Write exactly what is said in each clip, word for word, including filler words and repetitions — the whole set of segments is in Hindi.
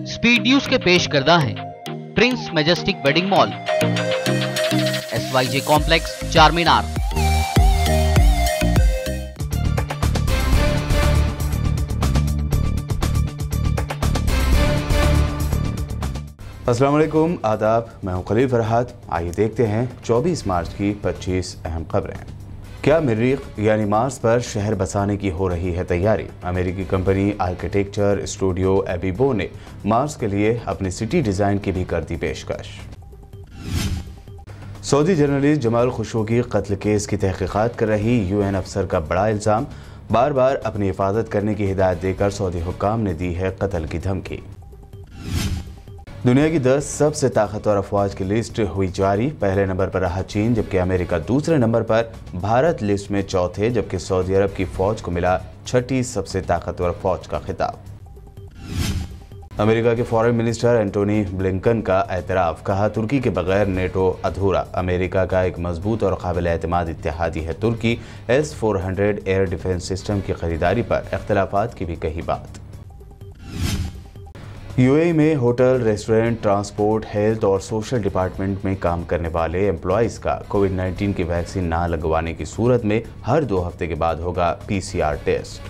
स्पीड न्यूज के पेश करदा हैं prince majestic wedding mall, S Y J complex, Charminar. अस्सलाम वालेकुम, आदाब। मैं हूं खलील फरहाद। आइए देखते हैं चौबीस मार्च की पच्चीस अहम खबरें। क्या मरीख यानी मार्स पर शहर बसाने की हो रही है तैयारी? अमेरिकी कंपनी आर्किटेक्चर स्टूडियो एबीबो ने मार्स के लिए अपनी सिटी डिजाइन की भी कर दी पेशकश। सऊदी जर्नलिस्ट जमाल खुशोगी कत्ल केस की तहकीकात कर रही यूएन अफसर का बड़ा इल्जाम। बार बार अपनी हिफाजत करने की हिदायत देकर सऊदी हुक्काम ने दी है कत्ल की धमकी। दुनिया की दस सबसे ताकतवर अफवाज की लिस्ट हुई जारी। पहले नंबर पर रहा चीन, जबकि अमेरिका दूसरे नंबर पर। भारत लिस्ट में चौथे, जबकि सऊदी अरब की फौज को मिला छठी सबसे ताकतवर फौज का खिताब। अमेरिका के फॉरेन मिनिस्टर एंटोनी ब्लिंकन का एतराफ, कहा तुर्की के बगैर नेटो अधूरा। अमेरिका का एक मजबूत और काबिल एतमाद इत्तेहादी है तुर्की। S four hundred air defence system की खरीदारी पर इख्तलाफात की भी कही बात। यूएई में होटल, रेस्टोरेंट, ट्रांसपोर्ट, हेल्थ और सोशल डिपार्टमेंट में काम करने वाले एम्प्लॉयज़ का कोविड नाइन्टीन की वैक्सीन ना लगवाने की सूरत में हर दो हफ्ते के बाद होगा पीसीआर टेस्ट।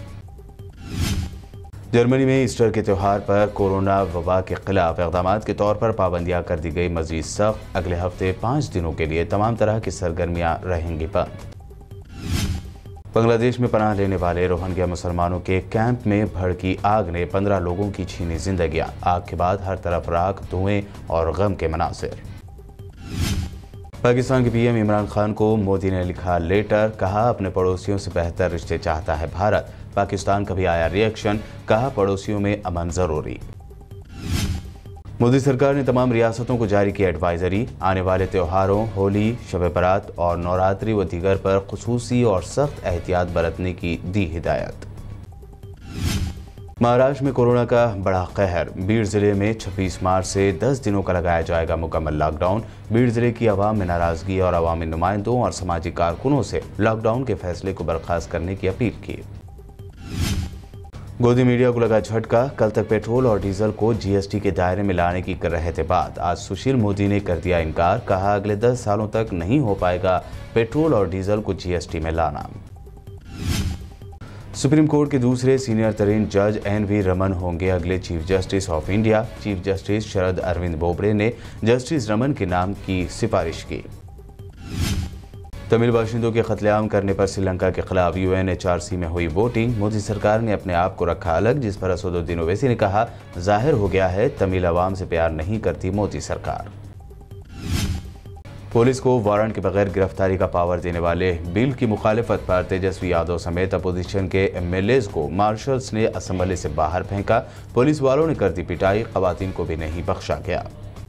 जर्मनी में ईस्टर के त्यौहार पर कोरोना वबा के खिलाफ इक़दाम के तौर पर पाबंदियां कर दी गई मजीद सख्त। अगले हफ्ते पाँच दिनों के लिए तमाम तरह की सरगर्मियां रहेंगी बंद। बांग्लादेश में पनाह लेने वाले रोहिंग्या मुसलमानों के कैंप में भड़की आग ने पंद्रह लोगों की छीनी जिंदगियां। आग के बाद हर तरफ राख, धुएं और गम के मनासिर। पाकिस्तान के पीएम इमरान खान को मोदी ने लिखा लेटर, कहा अपने पड़ोसियों से बेहतर रिश्ते चाहता है भारत। पाकिस्तान का भी आया रिएक्शन, कहा पड़ोसियों में अमन जरूरी। मोदी सरकार ने तमाम रियासतों को जारी की एडवाइजरी। आने वाले त्योहारों, होली, शब बरात और नवरात्रि व दीगर पर खुसूसी और सख्त एहतियात बरतने की दी हिदायत। महाराष्ट्र में कोरोना का बड़ा कहर। बीड़ जिले में छब्बीस मार्च से दस दिनों का लगाया जाएगा मुकम्मल लॉकडाउन। बीड़ जिले की आवाम में नाराजगी और अवामी नुमाइंदों और समाजी कारकुनों से लॉकडाउन के फैसले को बर्खास्त करने की अपील की। गोदी मीडिया को लगा झटका। कल तक पेट्रोल और डीजल को जीएसटी के दायरे में लाने की कर रहे थे बात। आज सुशील मोदी ने कर दिया इनकार, कहा अगले दस सालों तक नहीं हो पाएगा पेट्रोल और डीजल को जीएसटी में लाना। सुप्रीम कोर्ट के दूसरे सीनियर तरीन जज एन वी रमन होंगे अगले chief justice of India. Chief justice Sharad Arvind Bobde ने जस्टिस रमन के नाम की सिफारिश की। तमिल बाशिंदों के कत्लेआम करने पर श्रीलंका के खिलाफ यूएनएचआरसी में हुई वोटिंग। मोदी सरकार ने अपने आप को रखा अलग, जिस पर असदुद्दीन ओवैसी ने कहा जाहिर हो गया है तमिल अवाम से प्यार नहीं करती मोदी सरकार। पुलिस को वारंट के बगैर गिरफ्तारी का पावर देने वाले बिल की मुखालिफत पर तेजस्वी यादव समेत अपोजिशन के एमएलएज को मार्शल्स ने असेंबली से बाहर फेंका। पुलिस वालों ने कर दी पिटाई, खवातीन को भी नहीं बख्शा गया।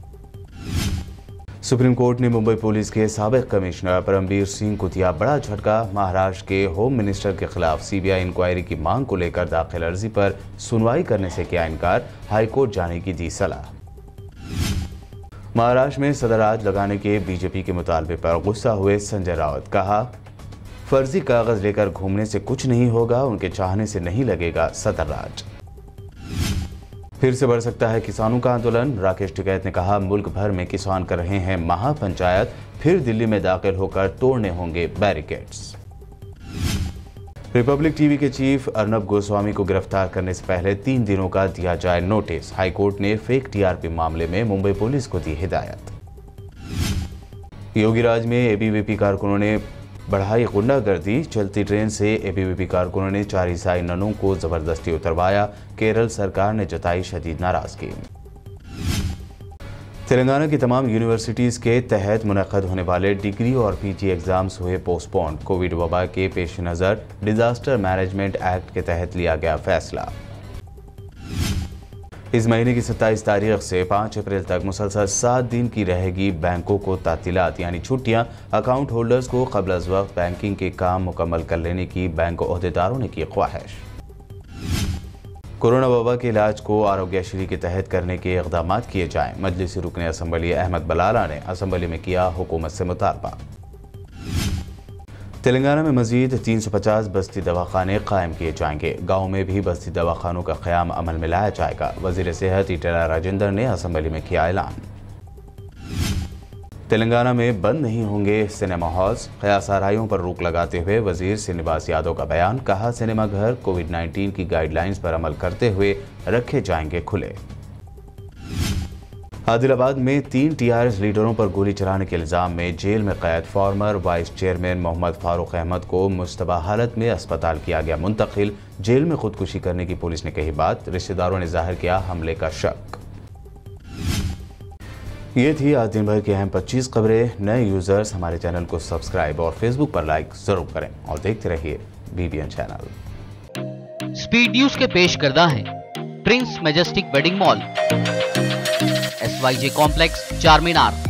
सुप्रीम कोर्ट ने मुंबई पुलिस के साबिक कमिश्नर परमबीर सिंह को दिया बड़ा झटका। महाराष्ट्र के होम मिनिस्टर के खिलाफ सीबीआई इंक्वायरी की मांग को लेकर दाखिल अर्जी पर सुनवाई करने से किया इनकार। हाईकोर्ट जाने की दी सलाह। महाराष्ट्र में सदराज लगाने के बीजेपी के मुतालबे पर गुस्सा हुए संजय राउत, कहा फर्जी कागज लेकर घूमने से कुछ नहीं होगा, उनके चाहने से नहीं लगेगा सदराज। फिर से बढ़ सकता है किसानों का आंदोलन। राकेश टिकैत ने कहा मुल्क भर में किसान कर रहे हैं महापंचायत, फिर दिल्ली में दाखिल होकर तोड़ने होंगे बैरिकेड्स। रिपब्लिक टीवी के चीफ अर्नब गोस्वामी को गिरफ्तार करने से पहले तीन दिनों का दिया जाए नोटिस। हाईकोर्ट ने फेक टीआरपी मामले में मुंबई पुलिस को दी हिदायत। योगी राज में एबीवीपी कारकुनों ने बढ़ाई गुंडागर्दी। चलती ट्रेन से एबीवीपी कारकुनों ने चार ईसाई ननों को जबरदस्ती उतरवाया। केरल सरकार ने जताई शदीद नाराजगी। तेलंगाना की तमाम यूनिवर्सिटीज़ के तहत मुनक़द होने वाले डिग्री और पीजी एग्जाम्स हुए पोस्टपोन। कोविड वबा के पेश नज़र डिजास्टर मैनेजमेंट एक्ट के तहत लिया गया फैसला। इस महीने की सत्ताईस तारीख से पाँच अप्रैल तक मुसलसल सात दिन की रहेगी बैंकों को तातीलात यानी छुट्टियां। अकाउंट होल्डर्स को क़ब्ल अज़ वक्त बैंकिंग के काम मुकम्मल कर लेने की बैंक ओहदेदारों ने की ख्वाहिश। कोरोना वबा के इलाज को आरोग्यश्री के तहत करने के इक़दाम किए जाएं। मजलिसी रुकने असम्बली अहमद बलाला ने असम्बली में किया हुकूमत से मुतालबा। तेलंगाना में मजीद तीन सौ पचास बस्ती दवाखाने कायम किए जाएंगे। गाँव में भी बस्ती दवाखानों का क़याम अमल में लाया जाएगा। वज़ीर सेहत ईटेला राजेंद्र ने असेंबली में किया ऐलान। तेलंगाना में बंद नहीं होंगे सिनेमा हॉल्स, क़यासाराइयों पर रोक लगाते हुए वजीर श्रीनिवास यादव का बयान। कहा, सिनेमा घर कोविड नाइन्टीन की गाइडलाइंस पर अमल करते हुए रखे जाएंगे खुले। आदिलाबाद में तीन टीआरएस लीडरों पर गोली चलाने के इल्जाम में जेल में कैद former vice chairman Mohammad Farooq Ahmed को मुश्तबा हालत में अस्पताल किया गया मुंतकिल। जेल में खुदकुशी करने की पुलिस ने कही बात। रिश्तेदारों ने जाहिर किया हमले का शक। ये थी आज दिन भर की अहम पच्चीस खबरें। नए यूजर्स हमारे चैनल को सब्सक्राइब और फेसबुक पर लाइक जरूर करें और देखते रहिए बीबीएन चैनल। स्पीड न्यूज के पेश करदा है prince majestic wedding mall, S Y J complex, चार मीनार।